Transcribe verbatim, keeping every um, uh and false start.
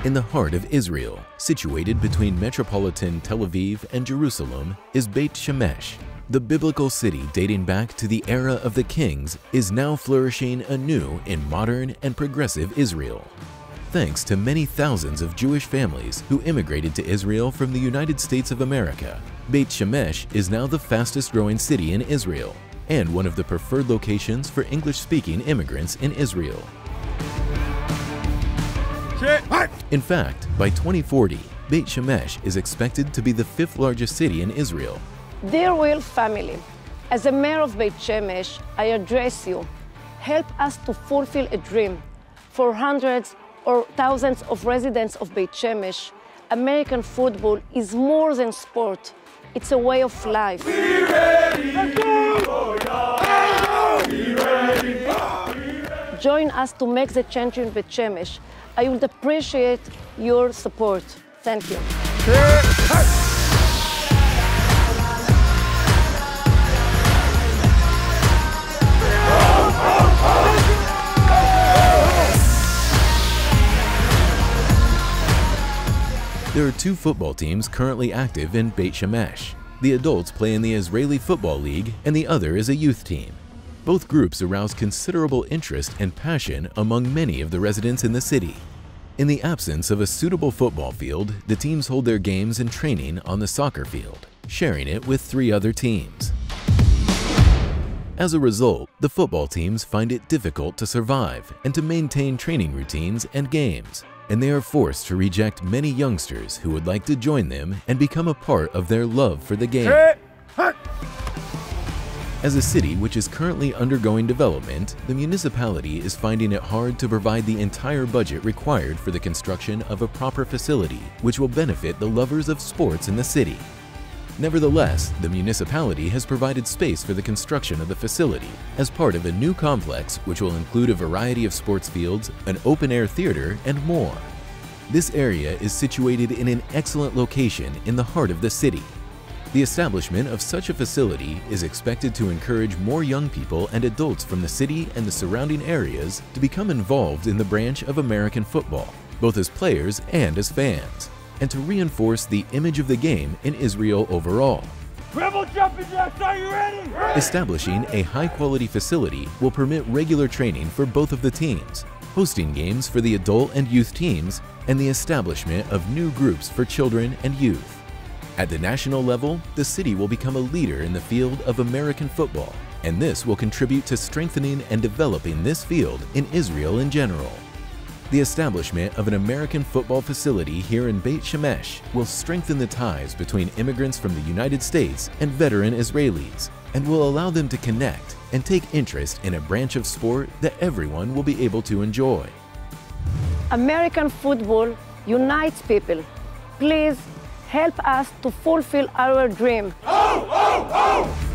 In the heart of Israel, situated between metropolitan Tel Aviv and Jerusalem, is Beit Shemesh. The biblical city dating back to the era of the kings is now flourishing anew in modern and progressive Israel. Thanks to many thousands of Jewish families who immigrated to Israel from the United States of America, Beit Shemesh is now the fastest growing city in Israel and one of the preferred locations for English-speaking immigrants in Israel. In fact, by twenty forty, Beit Shemesh is expected to be the fifth largest city in Israel. Dear royal family, as a mayor of Beit Shemesh, I address you. Help us to fulfill a dream. For hundreds or thousands of residents of Beit Shemesh, American football is more than sport. It's a way of life. Be ready. Let's go. Be ready. Join us to make the change in Beit Shemesh. I would appreciate your support. Thank you. There are two football teams currently active in Beit Shemesh. The adults play in the Israeli Football League and the other is a youth team. Both groups arouse considerable interest and passion among many of the residents in the city. In the absence of a suitable football field, the teams hold their games and training on the soccer field, sharing it with three other teams. As a result, the football teams find it difficult to survive and to maintain training routines and games, and they are forced to reject many youngsters who would like to join them and become a part of their love for the game. As a city which is currently undergoing development, the municipality is finding it hard to provide the entire budget required for the construction of a proper facility which will benefit the lovers of sports in the city. Nevertheless, the municipality has provided space for the construction of the facility as part of a new complex which will include a variety of sports fields, an open-air theater, and more. This area is situated in an excellent location in the heart of the city. The establishment of such a facility is expected to encourage more young people and adults from the city and the surrounding areas to become involved in the branch of American football, both as players and as fans, and to reinforce the image of the game in Israel overall. Rebel jumping jacks, are you ready? ready? Establishing a high-quality facility will permit regular training for both of the teams, hosting games for the adult and youth teams, and the establishment of new groups for children and youth. At the national level, the city will become a leader in the field of American football, and this will contribute to strengthening and developing this field in Israel in general. The establishment of an American football facility here in Beit Shemesh will strengthen the ties between immigrants from the United States and veteran Israelis, and will allow them to connect and take interest in a branch of sport that everyone will be able to enjoy. American football unites people. Please help us to fulfill our dream. Oh, oh, oh!